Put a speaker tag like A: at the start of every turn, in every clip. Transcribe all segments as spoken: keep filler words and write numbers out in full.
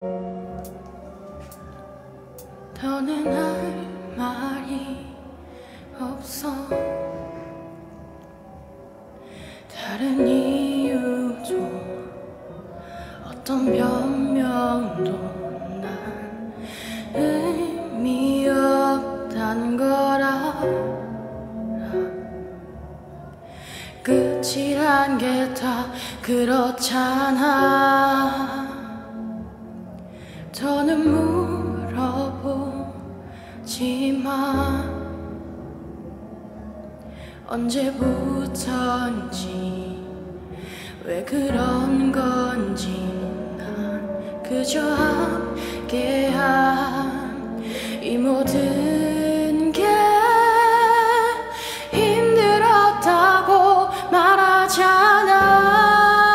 A: 더는 할 말이 없어. 다른 이유도 어떤 변명도 난 의미 없단 걸 알아. 끝이란 게 다 그렇잖아. 더는 물어보지 마. 언제부턴지 왜 그런 건지 난 그저 함께한 이 모든 게 힘들었다고 말하잖아.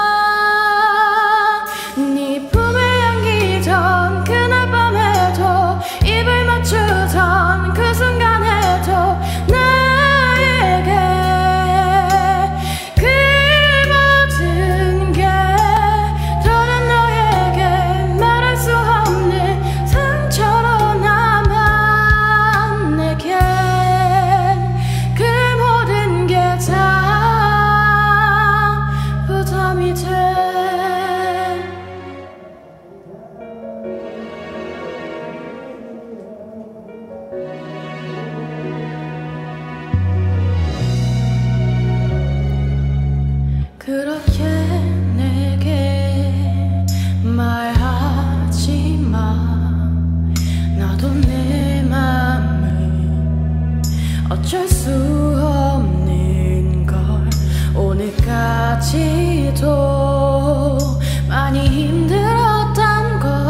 A: 네 품에 안기던 그날 밤에도 입을 맞추던 그 순간에도 나에게 그 모든 게 더는 너에게 말할 수 없는 상처로 남아. 내겐 그 모든 게 다 부담이 돼. 그렇게 내게 말하지 마. 나도 내 맘을 어쩔 수 없는 걸. 오늘까지도 많이 힘들었단 걸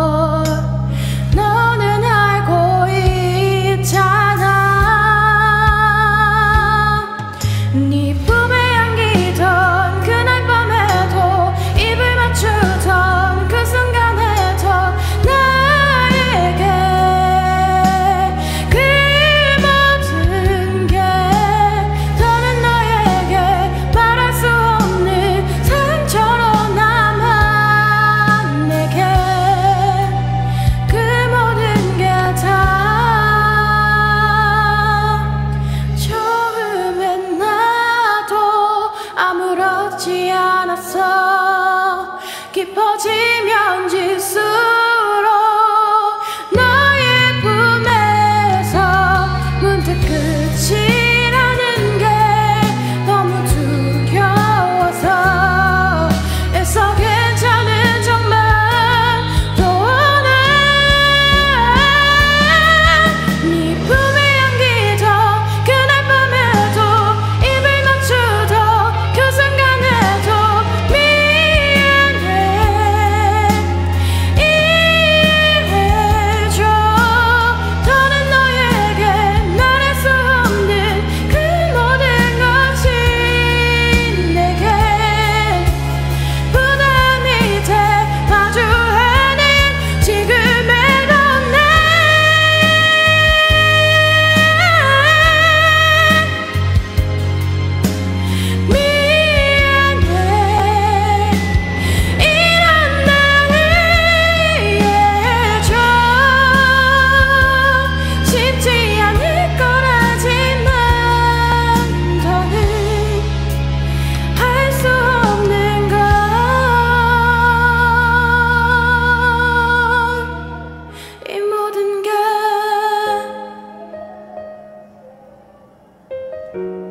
A: 너는 알고 있잖아. 네 품에 안기던 그날 밤에도 입을 맞추던 그 순간에도 나에게 그 모든 게 더는 너에게 말할 수 없는 상처로 남아. 내게 그 모든 게 다 처음엔 나도 아무렇지 않았어. 깊어지면 질수록 너의 품에서 문득 끝이라는 게 너무 두려워서 애써 괜찮은 척만 또 원해. 네 품에 안기던 그날 밤에도 입을 맞추던 그 순간에도 미안해. 이해해줘. 더는 너에게 말할 수 없는 그 모든 것이 내게 부담이 돼. 마주하는 지금의 넌 내 미안해. 이런 나를 이해해줘. 쉽지 않을 거라지만 더는 할 수 없는 건 이 모든 게